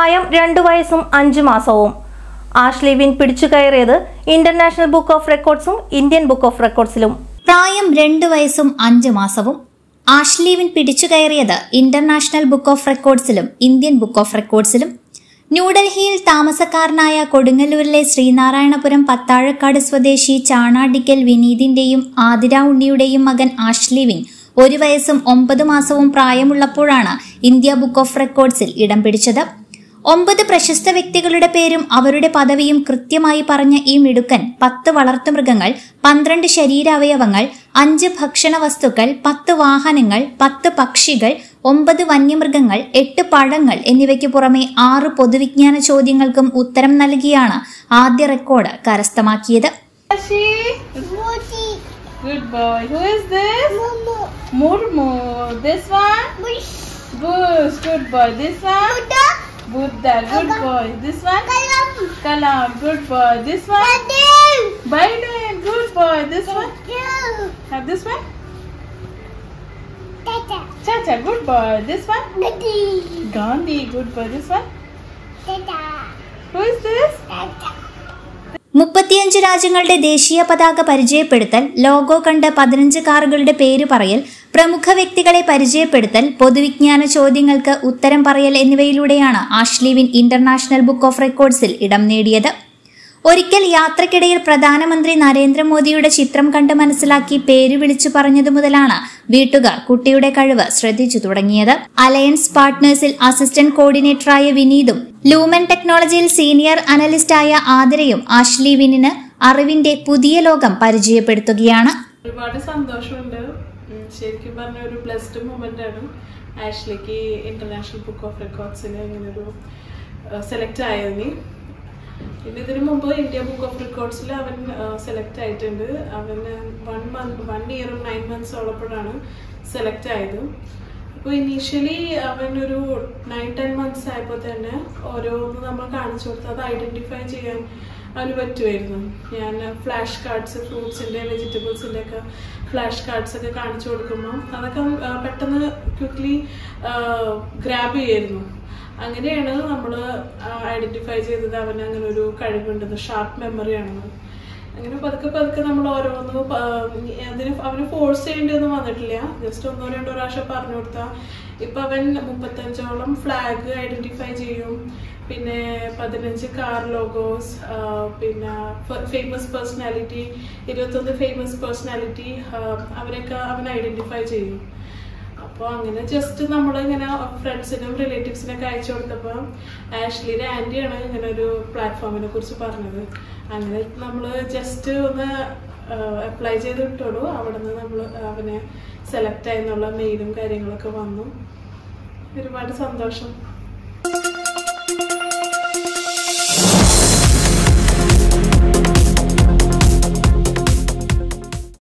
പ്രായം 2 വയസ്സും 5 മാസവും. ആഷ്ലി വിൻ പിടിച്ചുകയറിയത് ഇന്റർനാഷണൽ ബുക്ക് ഓഫ് റെക്കോർഡ്സും ഇന്ത്യൻ ബുക്ക് ഓഫ് റെക്കോർഡ്സിലും. പ്രായം 2 വയസ്സും 5 മാസവും. ആഷ്ലി വിൻ പിടിച്ചുകയറിയത് ഇന്റർനാഷണൽ ബുക്ക് ഓഫ് റെക്കോർഡ്സിലും ഇന്ത്യൻ ബുക്ക് ഓഫ് റെക്കോർഡ്സിലും. ന്യൂഡൽഹിയിൽ താമസക്കാരനായ കൊടുങ്ങല്ലൂരിലെ ശ്രീനാരായണപുരം പത്താഴക്കാട് സ്വദേശി ചാണാടിക്കൽ വിനീതിന്റെയും ആതിര ഉണ്ണിയുടെയും മകൻ ആഷ്ലി വിൻ 1 വയസ്സും 9 മാസവും പ്രായമുള്ളപ്പോഴാണ് ഇന്ത്യ ബുക്ക് ഓഫ് റെക്കോർഡ്സിൽ ഇടം പിടിച്ചത്. 9 പ്രശസ്ത വ്യക്തികളുടെ പേരും അവരുടെ പദവിയും കൃത്യമായി പറഞ്ഞ ഈ മിടുക്കൻ 10 വളർത്തുമൃഗങ്ങൾ, 12 ശരീരാവയവങ്ങൾ, 5 ഭക്ഷണ വസ്തുക്കൾ, 10 വാഹനങ്ങൾ, 10 പക്ഷികൾ, 9 വന്യമൃഗങ്ങൾ, 8 പഴങ്ങൾ എന്നിവയ്ക്ക് പുറമെ 6 പൊതുവിജ്ഞാന ചോദ്യങ്ങൾക്കും ഉത്തരം നൽകിയാണ് ആദ്യ റെക്കോർഡ് കരസ്ഥമാക്കിയത്. Good boy. Who is this? Momo. Murmu. This one? Bush. Bush. Good boy. This one? Buddha. Buddha. Good boy. This one? Kalam. Kalam. Good boy. This one? Badin. Biden. Good boy. This one? Kill. Have this one? Tata. Chacha. Good boy. This one? Gandhi. Gandhi. Good boy. This one? Tata. Who is this? Tata. 35 രാജ്യങ്ങളുടെ ദേശീയ പതാക പരിചയപ്പെടുത്തൽ, logo കണ്ട് 15 കാറുകളുടെ പേര് പറയൽ, പ്രമുഖ വ്യക്തികളെ പരിചയപ്പെടുത്തൽ, പൊതുവിജ്ഞാന ചോദ്യങ്ങൾക്ക് ഉത്തരം പറയൽ എന്നിവയിലൂടെയാണ് Ashley Win international book of റെക്കോർഡ്സിൽ ഇടം നേടിയത്. ഒരിക്കൽ യാത്രക്കിടയിൽ പ്രധാനമന്ത്രി നരേന്ദ്രമോദിയുടെ ചിത്രം കണ്ട് മനസ്സിലാക്കി പേര് വിളിച്ചു പറഞ്ഞതു മുതലാണ് വീട്ടുകാർ കുട്ടിയുടെ കഴിവ് ശ്രദ്ധിച്ചു തുടങ്ങിയത്. അലയൻസ് പാർട്ട്നേഴ്സിൽ അസിസ്റ്റന്റ് കോർഡിനേറ്ററായ വിനീതും ലൂമൻ ടെക്നോളജിയിൽ സീനിയർ അനലിസ്റ്റായ ആതിരയും ആഷ്ലി വിന്നിന് അറിവിന്റെ പുതിയ ലോകം പരിചയപ്പെടുത്തുകയാണ്. ഒരുപാട് സന്തോഷമുണ്ട്. ശരിക്കും പറഞ്ഞ ഒരു ബ്ലെസ്ഡ് മൊമെന്റ് ആണ് ആഷ്ലിക്ക് ഇന്റർനാഷണൽ ബുക്ക് ഓഫ് റെക്കോർഡ്സിൽ ഇങ്ങനൊരു സെലക്ട് ആയതിന്. പിന്നെ ഇതിനു മുമ്പ് ഇന്ത്യ ബുക്ക് ഓഫ് റെക്കോർഡ്സിൽ അവൻ സെലക്ട് ആയിട്ടുണ്ട്. അവന് 1 ഇയറും 9 months ഉള്ളപ്പോഴാണ് സെലക്ട് ആയത്. അപ്പോൾ ഇനീഷ്യലി അവനൊരു 9-10 months ആയപ്പോൾ തന്നെ ഓരോന്ന് നമ്മൾ കാണിച്ചു കൊടുത്ത് അത് ഐഡന്റിഫൈ ചെയ്യാൻ അവന് പറ്റുമായിരുന്നു. ഞാൻ ഫ്ലാഷ് കാർഡ്സ്, ഫ്രൂട്ട്സിൻ്റെ വെജിറ്റബിൾസിൻ്റെ ഒക്കെ ഫ്ലാഷ് കാർഡ്സ് ഒക്കെ കാണിച്ചു കൊടുക്കുമ്പോൾ അതൊക്കെ പെട്ടെന്ന് ക്വിക്ക്ലി ഗ്രാബ് ചെയ്യായിരുന്നു. അങ്ങനെയാണ് നമ്മൾ ഐഡന്റിഫൈ ചെയ്തത് അവന് അങ്ങനെ ഒരു കഴിവുണ്ടെന്ന്, ഷാർപ്പ് മെമ്മറി ആണെന്ന്. അങ്ങനെ പതുക്കെ നമ്മൾ ഓരോന്ന് അവന് ഫോഴ്സ് ചെയ്യേണ്ടതൊന്നും വന്നിട്ടില്ല. ജസ്റ്റ് 1-2 പ്രാവശ്യം പറഞ്ഞു കൊടുത്താൽ ഇപ്പം അവൻ 35ഓളം ഫ്ലാഗ് ഐഡന്റിഫൈ ചെയ്യും. പിന്നെ 15 കാർ ലോഗോസ്, പിന്നെ ഫേമസ് പേഴ്സണാലിറ്റി 21 ഫേമസ് പേഴ്സണാലിറ്റി അവരൊക്കെ അവൻ ഐഡന്റിഫൈ ചെയ്യും. അപ്പോൾ അങ്ങനെ ജസ്റ്റ് നമ്മളിങ്ങനെ ഫ്രണ്ട്സിനും റിലേറ്റീവ്സിനൊക്കെ അയച്ചു കൊടുത്തപ്പോൾ ആഷ്ലിയുടെ ആൻറ്റിയാണ് ഇങ്ങനെ ഒരു പ്ലാറ്റ്ഫോമിനെ കുറിച്ച് പറഞ്ഞത്. അങ്ങനെ നമ്മൾ ജസ്റ്റ് ഒന്ന് അപ്ലൈ ചെയ്ത് വിട്ടോളൂ. അവിടെ നിന്ന് നമ്മൾ അവനെ സെലക്ട് ആയെന്നുള്ള മെയിലും കാര്യങ്ങളൊക്കെ വന്നു. ഒരുപാട് സന്തോഷം.